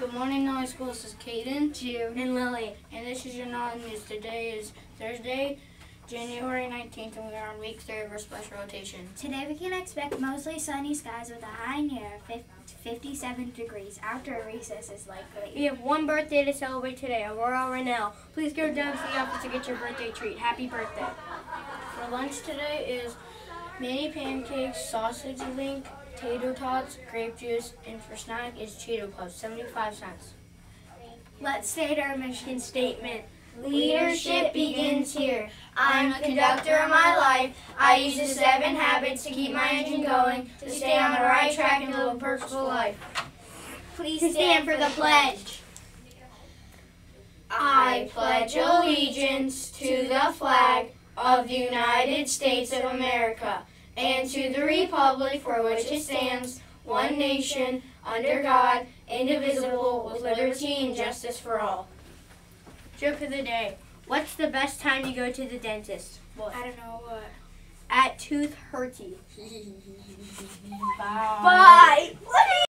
Good morning, Nolley School. This is Kaden, June, and Lily. And this is your Nolley News. Today is Thursday, January 19th, and we are on week 3 of our special rotation. Today we can expect mostly sunny skies with a high near 57 degrees. After a recess is likely. We have one birthday to celebrate today, Aurora Rennell. Please go down to the office to get your birthday treat. Happy birthday. For lunch today is mini pancakes, sausage link, tater tots, grape juice, and for snack is Cheeto Puffs, 75 cents. Let's state our mission statement. Leadership begins here. I'm the conductor of my life. I use the 7 habits to keep my engine going, to stay on the right track and live a purposeful life. Please stand for the pledge. I pledge allegiance to the flag of the United States of America and to the republic for which it stands, one nation, under God, indivisible, with liberty and justice for all. Joke of the day. What's the best time to go to the dentist? What? I don't know what. At tooth hurty. Bye. Bye.